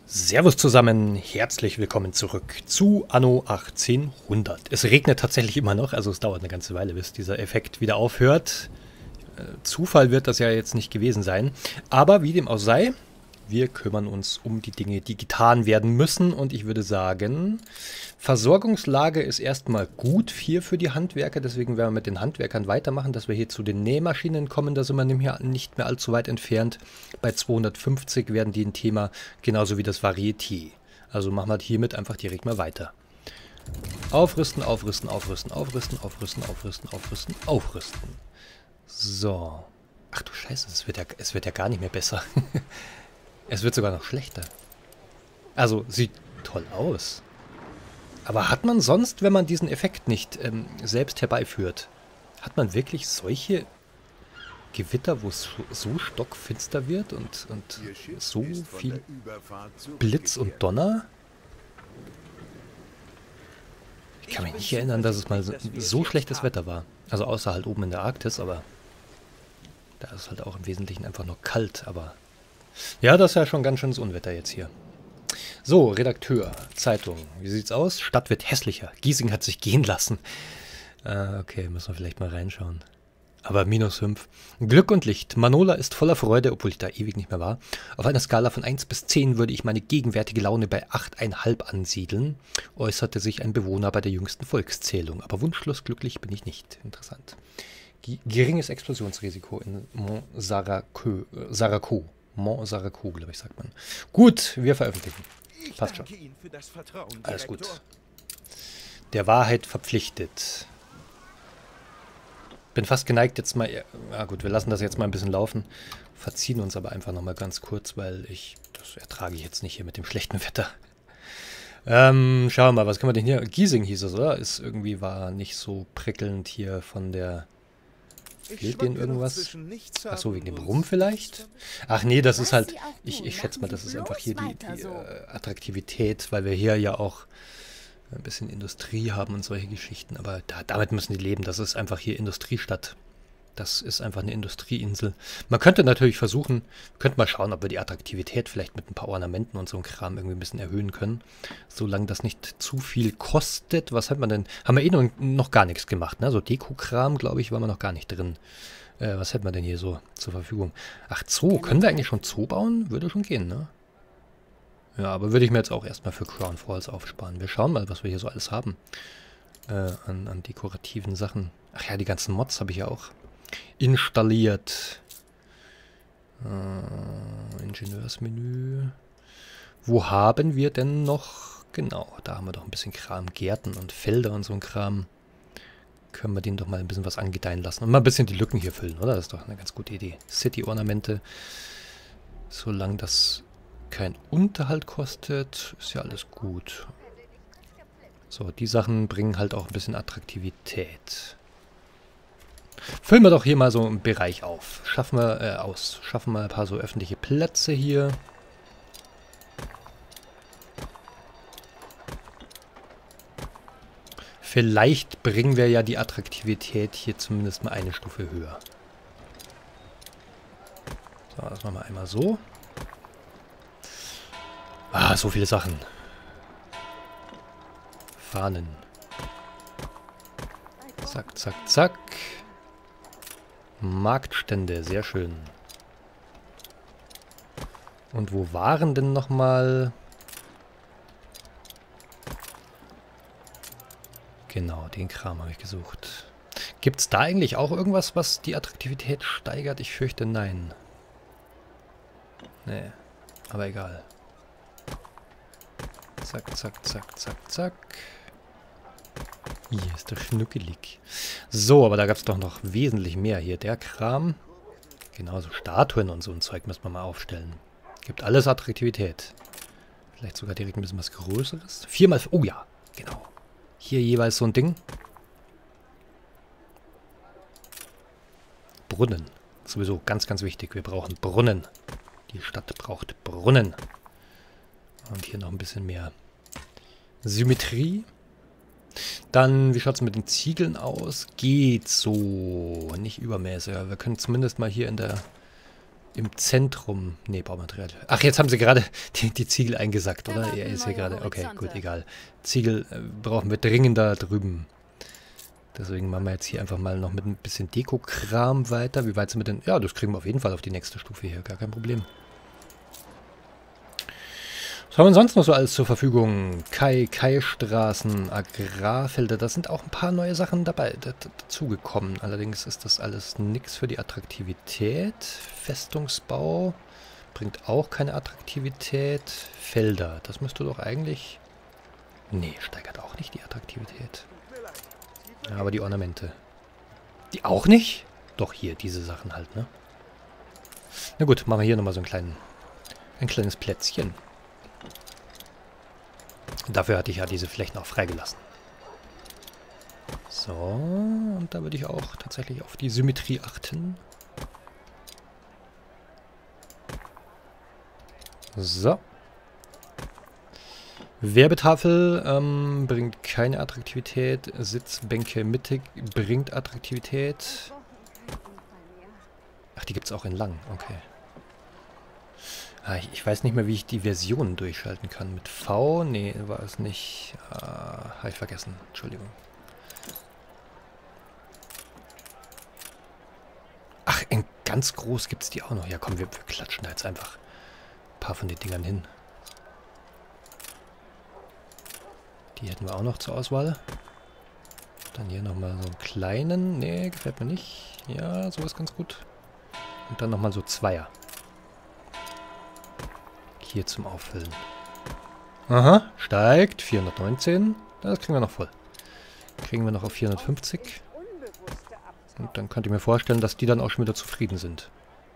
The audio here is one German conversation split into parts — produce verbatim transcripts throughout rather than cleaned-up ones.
Servus zusammen, herzlich willkommen zurück zu Anno achtzehnhundert. Es regnet tatsächlich immer noch, also es dauert eine ganze Weile, bis dieser Effekt wieder aufhört. Äh, Zufall wird das ja jetzt nicht gewesen sein, aber wie dem auch sei, wir kümmern uns um die Dinge, die getan werden müssen und ich würde sagen, Versorgungslage ist erstmal gut hier für die Handwerker, deswegen werden wir mit den Handwerkern weitermachen, dass wir hier zu den Nähmaschinen kommen, da sind wir nämlich nicht mehr allzu weit entfernt. Bei zweihundertfünfzig werden die ein Thema, genauso wie das Varieté. Also machen wir hiermit einfach direkt mal weiter. Aufrüsten, aufrüsten, aufrüsten, aufrüsten, aufrüsten, aufrüsten, aufrüsten, aufrüsten. So. Ach du Scheiße, es wird ja, es wird ja gar nicht mehr besser. Es wird sogar noch schlechter. Also, sieht toll aus. Aber hat man sonst, wenn man diesen Effekt nicht ähm, selbst herbeiführt, hat man wirklich solche Gewitter, wo es so stockfinster wird und, und so viel Blitz und Donner? Ich kann mich nicht erinnern, dass es mal so, so schlechtes Wetter war. Also außer halt oben in der Arktis, aber da ist es halt auch im Wesentlichen einfach nur kalt, aber... Ja, das ist ja schon ganz schönes Unwetter jetzt hier. So, Redakteur, Zeitung. Wie sieht's aus? Stadt wird hässlicher. Giesing hat sich gehen lassen. Äh, okay, müssen wir vielleicht mal reinschauen. Aber minus fünf. Glück und Licht. Manola ist voller Freude, obwohl ich da ewig nicht mehr war. Auf einer Skala von eins bis zehn würde ich meine gegenwärtige Laune bei acht Komma fünf ansiedeln, äußerte sich ein Bewohner bei der jüngsten Volkszählung. Aber wunschlos glücklich bin ich nicht. Interessant. G geringes Explosionsrisiko in Mont-Saraco. Mont Saraco, glaube ich, sagt man. Gut, wir veröffentlichen. Passt schon. Alles gut. Der Wahrheit verpflichtet. Bin fast geneigt jetzt mal... Ja gut, wir lassen das jetzt mal ein bisschen laufen. Verziehen uns aber einfach nochmal ganz kurz, weil ich... Das ertrage ich jetzt nicht hier mit dem schlechten Wetter. Ähm, schauen wir mal, was können wir denn hier... Giesing hieß es, oder? Ist irgendwie, war nicht so prickelnd hier von der... Fehlt denen irgendwas? Achso, wegen dem Rum vielleicht? Ach nee, das ist halt... Ich, ich schätze mal, das ist einfach hier die, die äh, Attraktivität, weil wir hier ja auch ein bisschen Industrie haben und solche Geschichten. Aber da, damit müssen die leben. Das ist einfach hier Industriestadt. Das ist einfach eine Industrieinsel. Man könnte natürlich versuchen, könnte mal schauen, ob wir die Attraktivität vielleicht mit ein paar Ornamenten und so einem Kram irgendwie ein bisschen erhöhen können. Solange das nicht zu viel kostet. Was hat man denn? Haben wir eh noch, noch gar nichts gemacht, ne? So Deko-Kram, glaube ich, waren wir noch gar nicht drin. Äh, was hätten wir denn hier so zur Verfügung? Ach, Zoo. Können wir eigentlich schon Zoo bauen? Würde schon gehen, ne? Ja, aber würde ich mir jetzt auch erstmal für Crown Falls aufsparen. Wir schauen mal, was wir hier so alles haben. Äh, an, an dekorativen Sachen. Ach ja, die ganzen Mods habe ich ja auch installiert. Äh, Ingenieursmenü. Wo haben wir denn noch? Genau, da haben wir doch ein bisschen Kram. Gärten und Felder und so ein Kram. Können wir denen doch mal ein bisschen was angedeihen lassen. Und mal ein bisschen die Lücken hier füllen, oder? Das ist doch eine ganz gute Idee. City-Ornamente. Solange das kein Unterhalt kostet, ist ja alles gut. So, die Sachen bringen halt auch ein bisschen Attraktivität. Füllen wir doch hier mal so einen Bereich auf. Schaffen wir äh, aus. Schaffen wir ein paar so öffentliche Plätze hier. Vielleicht bringen wir ja die Attraktivität hier zumindest mal eine Stufe höher. So, das machen wir einmal so. Ah, so viele Sachen. Fahnen. Zack, zack, zack. Marktstände, sehr schön. Und wo waren denn nochmal? Genau, den Kram habe ich gesucht. Gibt es da eigentlich auch irgendwas, was die Attraktivität steigert? Ich fürchte, nein. Nee, aber egal. Zack, zack, zack, zack, zack. Hier ist der schnuckelig. So, aber da gab es doch noch wesentlich mehr hier. Der Kram. Genauso Statuen und so ein Zeug müssen wir mal aufstellen. Gibt alles Attraktivität. Vielleicht sogar direkt ein bisschen was Größeres. Viermal... Oh ja, genau. Hier jeweils so ein Ding. Brunnen. Sowieso ganz, ganz wichtig. Wir brauchen Brunnen. Die Stadt braucht Brunnen. Und hier noch ein bisschen mehr Symmetrie. Dann, wie schaut es mit den Ziegeln aus? Geht so. Nicht übermäßig. Wir können zumindest mal hier in der Im Zentrum. Ne, Baumaterial. Ach, jetzt haben sie gerade die, die Ziegel eingesackt, oder? Er ist hier gerade. Okay, gut, egal. Ziegel äh, brauchen wir dringender drüben. Deswegen machen wir jetzt hier einfach mal noch mit ein bisschen Deko-Kram weiter. Wie weit sind wir denn? Ja, das kriegen wir auf jeden Fall auf die nächste Stufe hier. Gar kein Problem. Was haben wir sonst noch so alles zur Verfügung? Kai, Kai-Straßen, Agrarfelder. Da sind auch ein paar neue Sachen dabei dazugekommen. Allerdings ist das alles nichts für die Attraktivität. Festungsbau bringt auch keine Attraktivität. Felder, das müsste doch eigentlich... Nee, steigert auch nicht die Attraktivität. Ja, aber die Ornamente. Die auch nicht? Doch, hier, diese Sachen halt, ne? Na gut, machen wir hier nochmal so einen kleinen, ein kleines Plätzchen. Dafür hatte ich ja diese Flächen auch freigelassen. So, und da würde ich auch tatsächlich auf die Symmetrie achten. So. Werbetafel ähm, bringt keine Attraktivität. Sitzbänke mittig bringt Attraktivität. Ach, die gibt es auch in lang. Okay. Ah, ich, ich weiß nicht mehr, wie ich die Versionen durchschalten kann. Mit V? Nee, war es nicht. Ah, habe ich vergessen. Entschuldigung. Ach, in ganz groß gibt es die auch noch. Ja, komm, wir, wir klatschen da jetzt einfach ein paar von den Dingern hin. Die hätten wir auch noch zur Auswahl. Dann hier nochmal so einen kleinen. Nee, gefällt mir nicht. Ja, sowas ganz gut. Und dann nochmal so Zweier. Hier zum Auffüllen. Aha, steigt. vierhundertneunzehn. Das kriegen wir noch voll. Kriegen wir noch auf vierhundertfünfzig. Und dann könnt ihr mir vorstellen, dass die dann auch schon wieder zufrieden sind.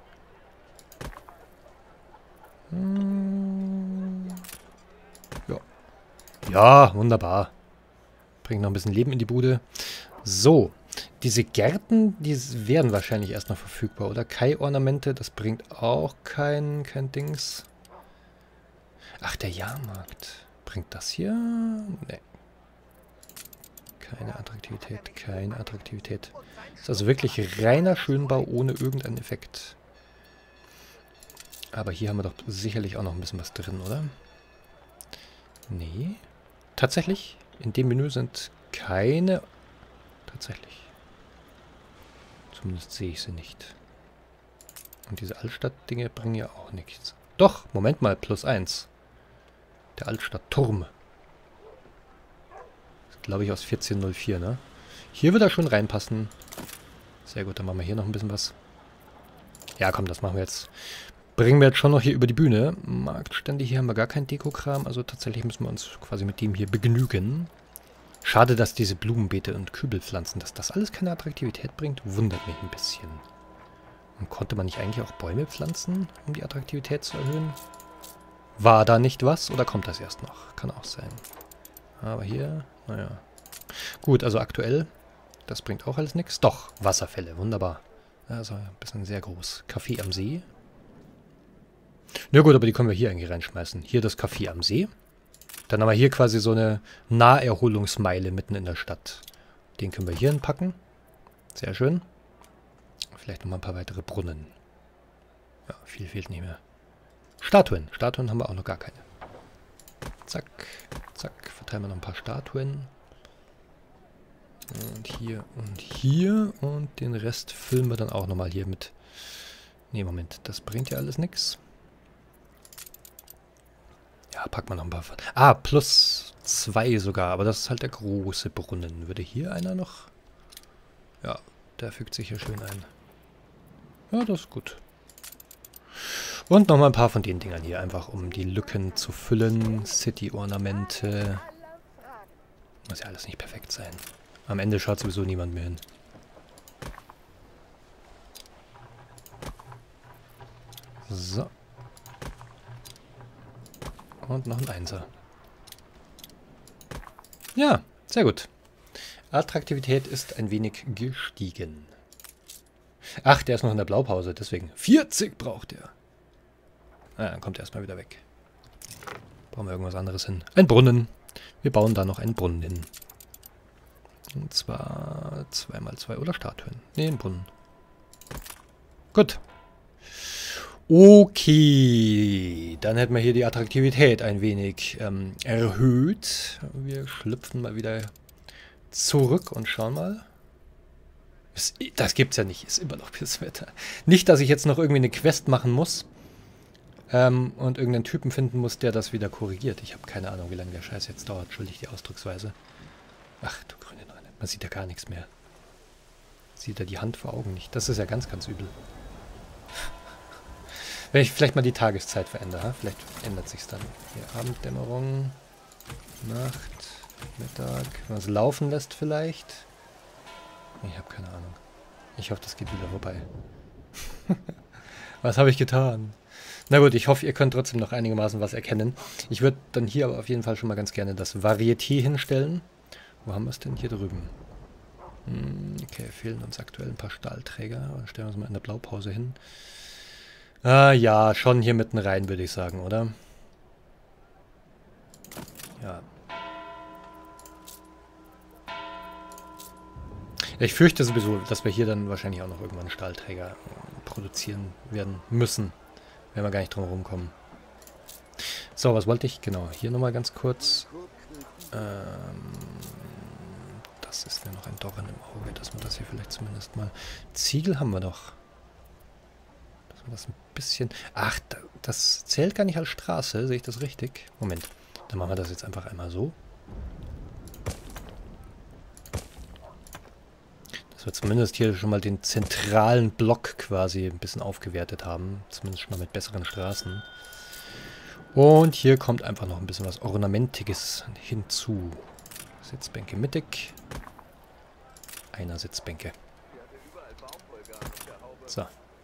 Hm. Ja. Ja, wunderbar. Bringt noch ein bisschen Leben in die Bude. So. Diese Gärten, die wären wahrscheinlich erst noch verfügbar, oder? Kai-Ornamente, das bringt auch kein, kein Dings. Ach, der Jahrmarkt. Bringt das hier? Nee. Keine Attraktivität, keine Attraktivität. Ist also wirklich reiner Schönbau ohne irgendeinen Effekt. Aber hier haben wir doch sicherlich auch noch ein bisschen was drin, oder? Nee. Tatsächlich, in dem Menü sind keine... Tatsächlich. Zumindest sehe ich sie nicht. Und diese Altstadt-Dinge bringen ja auch nichts. Doch, Moment mal, plus eins. Der Altstadtturm. Glaube ich aus vierzehn null vier, ne? Hier wird er schon reinpassen. Sehr gut, dann machen wir hier noch ein bisschen was. Ja, komm, das machen wir jetzt. Bringen wir jetzt schon noch hier über die Bühne. Marktstände, hier haben wir gar keinen Dekokram. Also tatsächlich müssen wir uns quasi mit dem hier begnügen. Schade, dass diese Blumenbeete und Kübelpflanzen, dass das alles keine Attraktivität bringt, wundert mich ein bisschen. Und konnte man nicht eigentlich auch Bäume pflanzen, um die Attraktivität zu erhöhen? War da nicht was oder kommt das erst noch? Kann auch sein. Aber hier, naja. Gut, also aktuell, das bringt auch alles nichts. Doch, Wasserfälle, wunderbar. Also ein bisschen sehr groß. Café am See. Na gut, aber die können wir hier eigentlich reinschmeißen. Hier das Café am See. Dann haben wir hier quasi so eine Naherholungsmeile mitten in der Stadt. Den können wir hier hinpacken. Sehr schön. Vielleicht nochmal ein paar weitere Brunnen. Ja, viel fehlt nicht mehr. Statuen. Statuen haben wir auch noch gar keine. Zack, zack. Verteilen wir noch ein paar Statuen. Und hier und hier. Und den Rest füllen wir dann auch nochmal hier mit. Ne, Moment. Das bringt ja alles nichts. Ja, packen wir noch ein paar. Ah, plus zwei sogar. Aber das ist halt der große Brunnen. Würde hier einer noch... Ja, der fügt sich hier schön ein. Ja, das ist gut. Und nochmal ein paar von den Dingern hier. Einfach um die Lücken zu füllen. City-Ornamente. Muss ja alles nicht perfekt sein. Am Ende schaut sowieso niemand mehr hin. So. Und noch ein Einser. Ja, sehr gut. Attraktivität ist ein wenig gestiegen. Ach, der ist noch in der Blaupause, deswegen. vierzig braucht er. Na, dann kommt er erstmal wieder weg. Brauchen wir irgendwas anderes hin. Ein Brunnen. Wir bauen da noch einen Brunnen hin. Und zwar zwei mal zwei oder Statuen. Ne, ein Brunnen. Gut. Okay, dann hätten wir hier die Attraktivität ein wenig ähm, erhöht. Wir schlüpfen mal wieder zurück und schauen mal. Das, das gibt's ja nicht, ist immer noch bis Wetter. Nicht, dass ich jetzt noch irgendwie eine Quest machen muss ähm, und irgendeinen Typen finden muss, der das wieder korrigiert. Ich habe keine Ahnung, wie lange der Scheiß jetzt dauert. Entschuldige die Ausdrucksweise. Ach du grüne Neune, man sieht ja gar nichts mehr. Sieht er die Hand vor Augen nicht. Das ist ja ganz, ganz übel. Wenn ich vielleicht mal die Tageszeit verändere, vielleicht ändert sich's dann. Hier Abenddämmerung, Nacht, Mittag. Wenn man es laufen lässt vielleicht. Ich habe keine Ahnung. Ich hoffe, das geht wieder vorbei. Was habe ich getan? Na gut, ich hoffe, ihr könnt trotzdem noch einigermaßen was erkennen. Ich würde dann hier aber auf jeden Fall schon mal ganz gerne das Varieté hinstellen. Wo haben wir es denn? Hier drüben. Hm, okay, fehlen uns aktuell ein paar Stahlträger. Dann stellen wir uns mal in der Blaupause hin. Ah, ja, schon hier mitten rein, würde ich sagen, oder? Ja. Ich fürchte sowieso, dass wir hier dann wahrscheinlich auch noch irgendwann Stahlträger produzieren werden müssen. Wenn wir gar nicht drum herum kommen. So, was wollte ich? Genau, hier nochmal ganz kurz. Ähm, das ist mir noch ein Dorn im Auge, dass wir das hier vielleicht zumindest mal... Ziegel haben wir doch. Das ein bisschen... Ach, das zählt gar nicht als Straße. Sehe ich das richtig? Moment. Dann machen wir das jetzt einfach einmal so. Dass wir zumindest hier schon mal den zentralen Block quasi ein bisschen aufgewertet haben. Zumindest schon mal mit besseren Straßen. Und hier kommt einfach noch ein bisschen was Ornamentiges hinzu. Sitzbänke mittig. Einer Sitzbänke. So.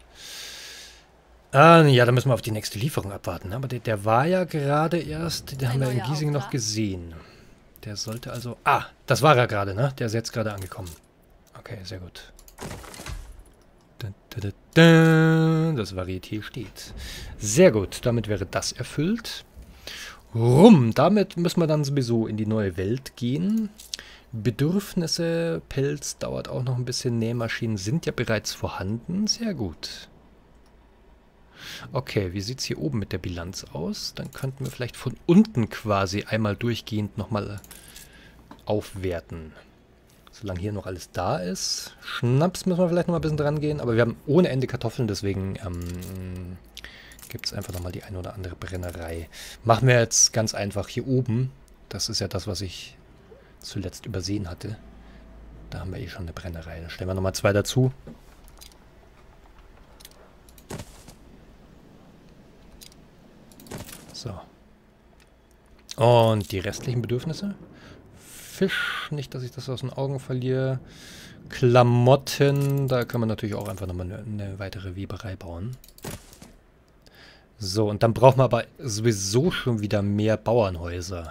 Ah, ja, da müssen wir auf die nächste Lieferung abwarten. Aber der, der war ja gerade erst, den haben wir in Giesing noch gesehen. Der sollte also... Ah, das war er gerade, ne? Der ist jetzt gerade angekommen. Okay, sehr gut. Das Varieté steht. Sehr gut, damit wäre das erfüllt. Rum, damit müssen wir dann sowieso in die neue Welt gehen. Bedürfnisse, Pelz dauert auch noch ein bisschen. Nähmaschinen sind ja bereits vorhanden. Sehr gut. Okay, wie sieht es hier oben mit der Bilanz aus? Dann könnten wir vielleicht von unten quasi einmal durchgehend nochmal aufwerten. Solange hier noch alles da ist. Schnaps müssen wir vielleicht noch mal ein bisschen dran gehen. Aber wir haben ohne Ende Kartoffeln, deswegen ähm, gibt es einfach nochmal die eine oder andere Brennerei. Machen wir jetzt ganz einfach hier oben. Das ist ja das, was ich zuletzt übersehen hatte. Da haben wir eh schon eine Brennerei. Da stellen wir nochmal zwei dazu. So. Und die restlichen Bedürfnisse? Fisch, nicht, dass ich das aus den Augen verliere. Klamotten, da kann man natürlich auch einfach nochmal eine, eine weitere Weberei bauen. So, und dann brauchen wir aber sowieso schon wieder mehr Bauernhäuser.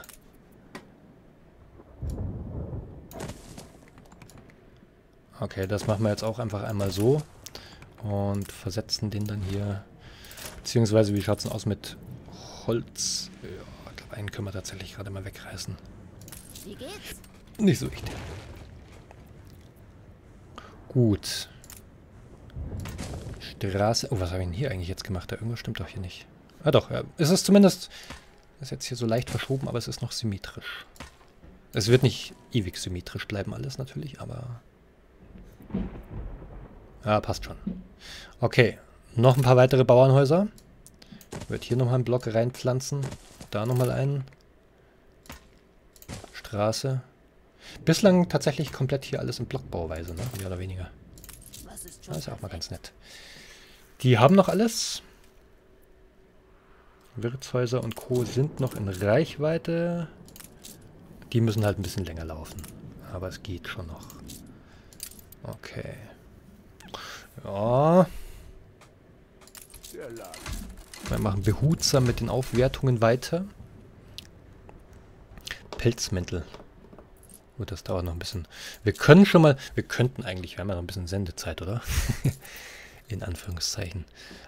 Okay, das machen wir jetzt auch einfach einmal so. Und versetzen den dann hier. Beziehungsweise, wie schaut es denn aus mit Holz? Ja, ich glaube, einen können wir tatsächlich gerade mal wegreißen. Wie geht's? Nicht so wichtig. Gut. Straße. Oh, was habe ich denn hier eigentlich jetzt gemacht? Da irgendwas stimmt doch hier nicht. Ah doch, ja. Es ist zumindest... Ist jetzt hier so leicht verschoben, aber es ist noch symmetrisch. Es wird nicht ewig symmetrisch bleiben alles natürlich, aber... Ja, passt schon. Okay. Noch ein paar weitere Bauernhäuser. Ich würde hier nochmal einen Block reinpflanzen. Da nochmal einen. Straße. Bislang tatsächlich komplett hier alles in Blockbauweise, ne? Mehr oder weniger. Was ist Das ist ja auch mal ganz nett. Die haben noch alles. Wirtshäuser und Co. sind noch in Reichweite. Die müssen halt ein bisschen länger laufen. Aber es geht schon noch. Okay. Ja. Wir machen behutsam mit den Aufwertungen weiter. Pelzmäntel. Gut, das dauert noch ein bisschen. Wir können schon mal, wir könnten eigentlich, wir haben ja noch ein bisschen Sendezeit, oder? In Anführungszeichen.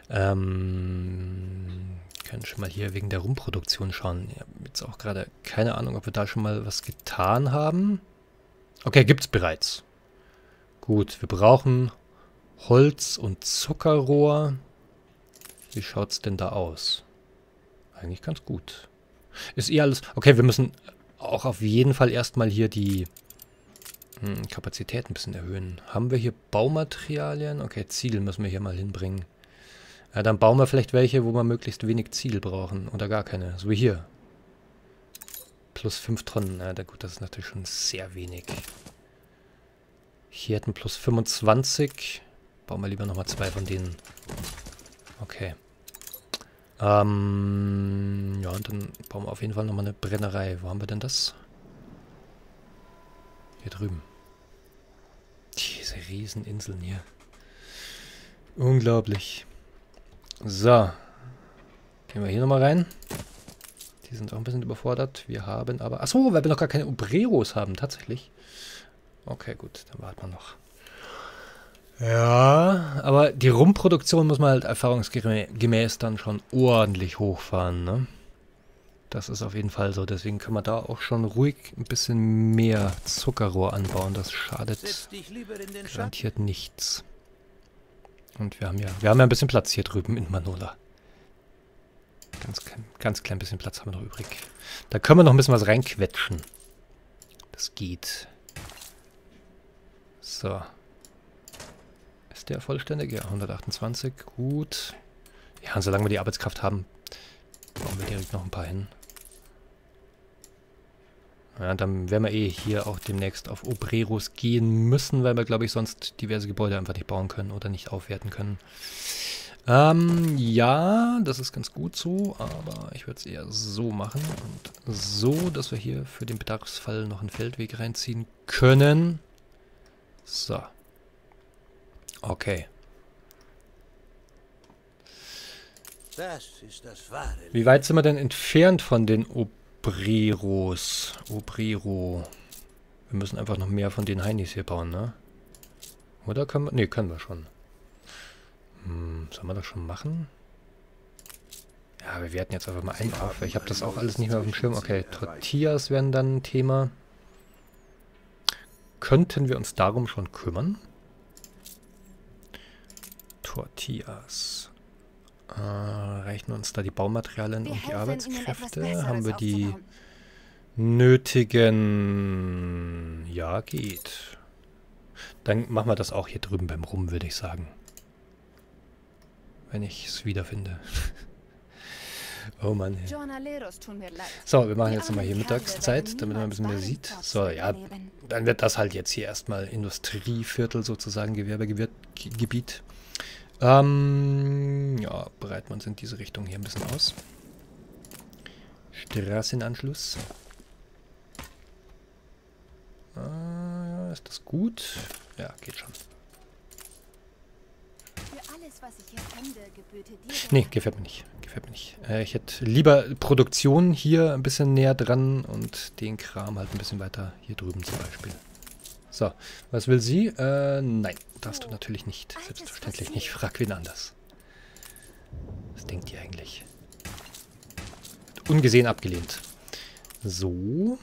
Ähm, können schon mal hier wegen der Rumproduktion schauen. Ich habe jetzt auch gerade keine Ahnung, ob wir da schon mal was getan haben. Okay, gibt's bereits. Gut, wir brauchen Holz und Zuckerrohr. Wie schaut's denn da aus? Eigentlich ganz gut. Ist eh alles... Okay, wir müssen auch auf jeden Fall erstmal hier die hm, Kapazität ein bisschen erhöhen. Haben wir hier Baumaterialien? Okay, Ziegel müssen wir hier mal hinbringen. Ja, dann bauen wir vielleicht welche, wo wir möglichst wenig Ziegel brauchen. Oder gar keine. So wie hier. Plus fünf Tonnen. Na ja, gut, das ist natürlich schon sehr wenig. Hier hätten plus fünfundzwanzig. Bauen wir lieber nochmal zwei von denen. Okay. Ähm, ja, und dann bauen wir auf jeden Fall nochmal eine Brennerei. Wo haben wir denn das? Hier drüben. Diese Rieseninseln hier. Unglaublich. So. Gehen wir hier nochmal rein. Die sind auch ein bisschen überfordert. Wir haben aber... Achso, weil wir noch gar keine Obreros haben, tatsächlich. Okay, gut, dann warten wir noch. Ja, aber die Rumproduktion muss man halt erfahrungsgemäß dann schon ordentlich hochfahren, ne? Das ist auf jeden Fall so. Deswegen kann man da auch schon ruhig ein bisschen mehr Zuckerrohr anbauen. Das schadet garantiert nichts. Und wir haben ja, wir haben ja ein bisschen Platz hier drüben in Manola. Ganz, ganz klein bisschen Platz haben wir noch übrig. Da können wir noch ein bisschen was reinquetschen. Das geht. So. Ist der vollständig? Ja, hundertachtundzwanzig. Gut. Ja, und solange wir die Arbeitskraft haben, bauen wir direkt noch ein paar hin. Ja, dann werden wir eh hier auch demnächst auf Obreros gehen müssen, weil wir, glaube ich, sonst diverse Gebäude einfach nicht bauen können oder nicht aufwerten können. Ähm, ja, das ist ganz gut so, aber ich würde es eher so machen und so, dass wir hier für den Bedarfsfall noch einen Feldweg reinziehen können. So. Okay. Das ist das wahre. Wie weit sind wir denn entfernt von den Obreros? Obrero. Wir müssen einfach noch mehr von den Heinis hier bauen, ne? Oder können wir... Ne, können wir schon. Hm, sollen wir das schon machen? Ja, wir werten jetzt einfach mal einen auf. Ich habe das auch alles nicht mehr auf dem Schirm. Okay, Tortillas wären dann ein Thema. Könnten wir uns darum schon kümmern? Tortillas. Äh, reichen uns da die Baumaterialien und die Arbeitskräfte? Haben wir die nötigen... Ja, geht. Dann machen wir das auch hier drüben beim Rum, würde ich sagen. Wenn ich es wiederfinde. Oh Mann. So, wir machen jetzt nochmal hier Mittagszeit, damit man ein bisschen mehr sieht. So, ja, dann wird das halt jetzt hier erstmal Industrieviertel sozusagen, Gewerbegebiet. Ähm, ja, bereiten wir uns in diese Richtung hier ein bisschen aus. Straßenanschluss. Äh, ist das gut? Ja, geht schon. Nee, gefällt mir nicht. Gefällt mir nicht. Äh, ich hätte lieber Produktion hier ein bisschen näher dran und den Kram halt ein bisschen weiter hier drüben zum Beispiel. So, was will sie? Äh, nein, darfst du natürlich nicht. Selbstverständlich nicht. Frag wen anders. Was denkt ihr eigentlich? Ungesehen abgelehnt. So.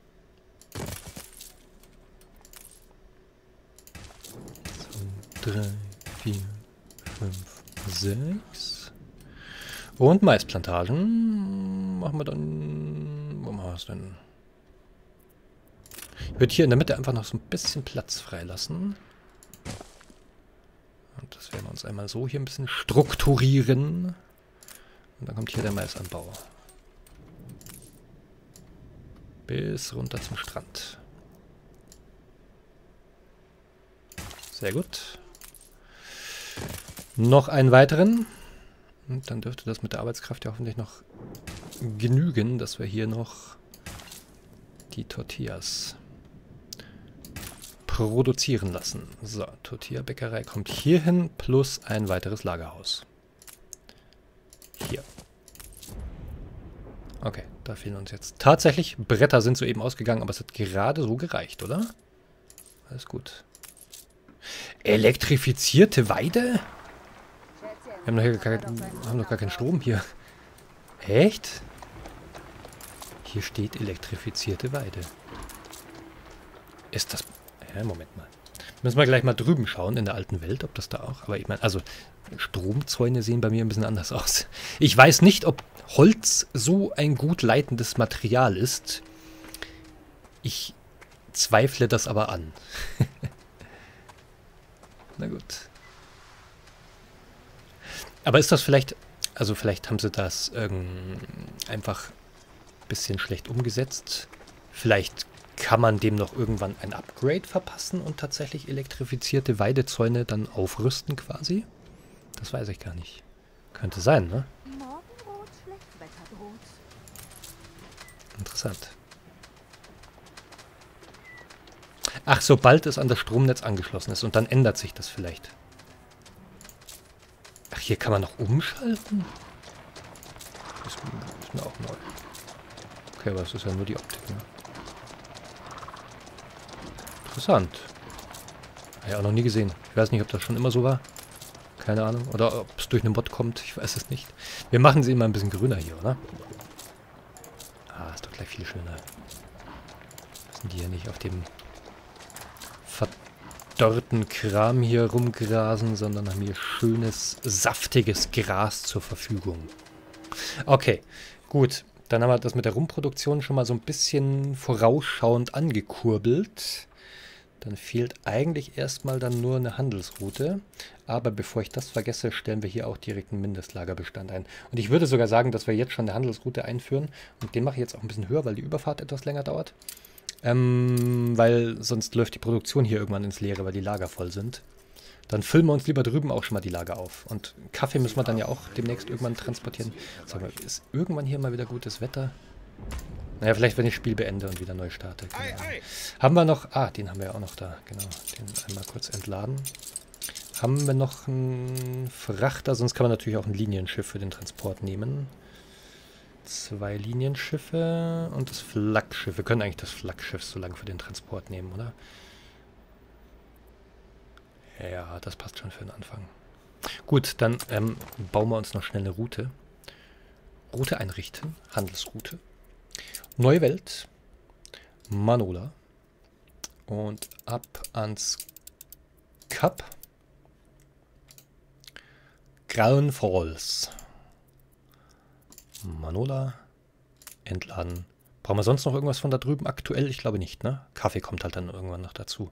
So, drei, vier, fünf, sechs. Und Maisplantagen machen wir dann... Wo machen wir es denn? Ich würde hier in der Mitte einfach noch so ein bisschen Platz freilassen. Und das werden wir uns einmal so hier ein bisschen strukturieren. Und dann kommt hier der Maisanbau. Bis runter zum Strand. Sehr gut. Noch einen weiteren. Und dann dürfte das mit der Arbeitskraft ja hoffentlich noch genügen, dass wir hier noch die Tortillas produzieren lassen. So, Tortilla-Bäckerei kommt hier hin, plus ein weiteres Lagerhaus. Hier. Okay, da fehlen uns jetzt tatsächlich Bretter, sind soeben ausgegangen, aber es hat gerade so gereicht, oder? Alles gut. Elektrifizierte Weide? Wir haben doch, hier gar, haben doch gar keinen Strom hier. Echt? Hier steht elektrifizierte Weide. Ist das... Ja, Moment mal. Müssen wir gleich mal drüben schauen in der alten Welt, ob das da auch... Aber ich meine, also Stromzäune sehen bei mir ein bisschen anders aus. Ich weiß nicht, ob Holz so ein gut leitendes Material ist. Ich zweifle das aber an. Na gut. Aber ist das vielleicht... Also vielleicht haben sie das ähm, einfach ein bisschen schlecht umgesetzt. Vielleicht kann man dem noch irgendwann ein Upgrade verpassen und tatsächlich elektrifizierte Weidezäune dann aufrüsten quasi? Das weiß ich gar nicht. Könnte sein, ne? Morgenrot, Schlechtwetter droht. Interessant. Ach, sobald es an das Stromnetz angeschlossen ist und dann ändert sich das vielleicht. Ach, hier kann man noch umschalten? Das ist mir auch neu. Okay, aber es ist ja nur die Optik, ne? Interessant. Habe ich auch noch nie gesehen. Ich weiß nicht, ob das schon immer so war. Keine Ahnung. Oder ob es durch einen Mod kommt. Ich weiß es nicht. Wir machen sie immer ein bisschen grüner hier, oder? Ah, ist doch gleich viel schöner. Sind die hier nicht auf dem verdorrten Kram hier rumgrasen, sondern haben hier schönes, saftiges Gras zur Verfügung. Okay, gut. Dann haben wir das mit der Rumproduktion schon mal so ein bisschen vorausschauend angekurbelt. Dann fehlt eigentlich erstmal dann nur eine Handelsroute. Aber bevor ich das vergesse, stellen wir hier auch direkt einen Mindestlagerbestand ein. Und ich würde sogar sagen, dass wir jetzt schon eine Handelsroute einführen. Und den mache ich jetzt auch ein bisschen höher, weil die Überfahrt etwas länger dauert. Ähm, weil sonst läuft die Produktion hier irgendwann ins Leere, weil die Lager voll sind. Dann füllen wir uns lieber drüben auch schon mal die Lager auf. Und Kaffee müssen wir dann ja auch demnächst irgendwann transportieren. Sag mal, ist irgendwann hier mal wieder gutes Wetter? Naja, vielleicht, wenn ich das Spiel beende und wieder neu starte. Keine Ahnung. Haben wir noch... Ah, den haben wir ja auch noch da. Genau, den einmal kurz entladen. Haben wir noch einen Frachter? Sonst kann man natürlich auch ein Linienschiff für den Transport nehmen. Zwei Linienschiffe und das Flaggschiff. Wir können eigentlich das Flaggschiff so lange für den Transport nehmen, oder? Ja, das passt schon für den Anfang. Gut, dann ähm, bauen wir uns noch schnell eine Route. Route einrichten. Handelsroute. Neue Welt. Manola. Und ab ans Kap. Grauen Falls. Manola. Entladen. Brauchen wir sonst noch irgendwas von da drüben aktuell? Ich glaube nicht, ne? Kaffee kommt halt dann irgendwann noch dazu.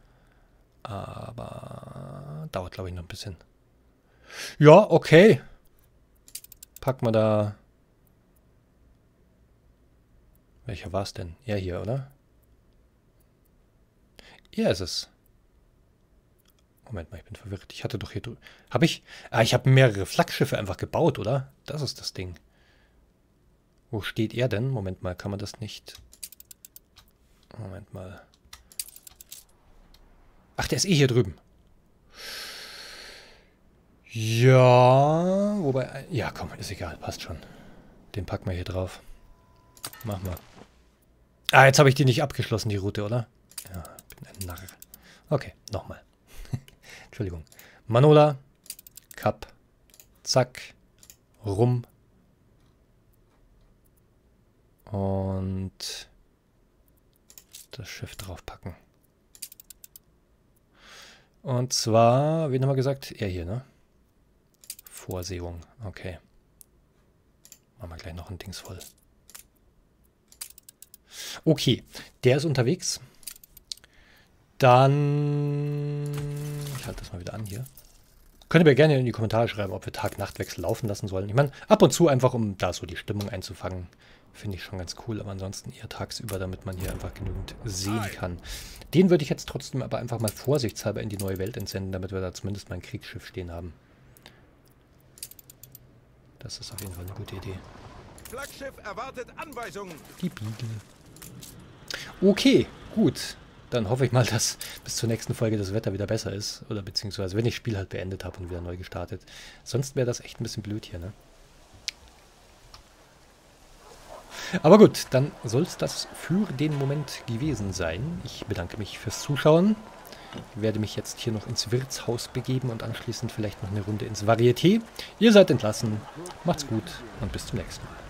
Aber dauert, glaube ich, noch ein bisschen. Ja, okay. Packen wir da... Welcher war es denn? Ja, hier, oder? Ja, ist es. Moment mal, ich bin verwirrt. Ich hatte doch hier drüben... Habe ich... Ah, ich habe mehrere Flaggschiffe einfach gebaut, oder? Das ist das Ding. Wo steht er denn? Moment mal, kann man das nicht... Moment mal... Ach, der ist eh hier drüben. Ja, wobei... Ja, komm, ist egal, passt schon. Den packen wir hier drauf. Mach mal. Ah, jetzt habe ich die nicht abgeschlossen, die Route, oder? Ja, bin ein Narr. Okay, nochmal. Entschuldigung. Manola, Kap, zack, rum. Und das Schiff draufpacken. Und zwar, wen haben wir gesagt? Er hier, ne? Vorsehung, okay. Machen wir gleich noch ein Dings voll. Okay, der ist unterwegs. Dann... Ich halte das mal wieder an hier. Könnt ihr mir gerne in die Kommentare schreiben, ob wir Tag-Nacht-Wechsel laufen lassen sollen. Ich meine, ab und zu einfach, um da so die Stimmung einzufangen. Finde ich schon ganz cool, aber ansonsten eher tagsüber, damit man hier einfach genügend sehen kann. Den würde ich jetzt trotzdem aber einfach mal vorsichtshalber in die neue Welt entsenden, damit wir da zumindest mal ein Kriegsschiff stehen haben. Das ist auf jeden Fall eine gute Idee. Flaggschiff erwartet Anweisungen. Die Beagle. Okay, gut. Dann hoffe ich mal, dass bis zur nächsten Folge das Wetter wieder besser ist. Oder beziehungsweise, wenn ich das Spiel halt beendet habe und wieder neu gestartet. Sonst wäre das echt ein bisschen blöd hier, ne? Aber gut, dann soll es das für den Moment gewesen sein. Ich bedanke mich fürs Zuschauen. Ich werde mich jetzt hier noch ins Wirtshaus begeben und anschließend vielleicht noch eine Runde ins Varieté. Ihr seid entlassen. Macht's gut und bis zum nächsten Mal.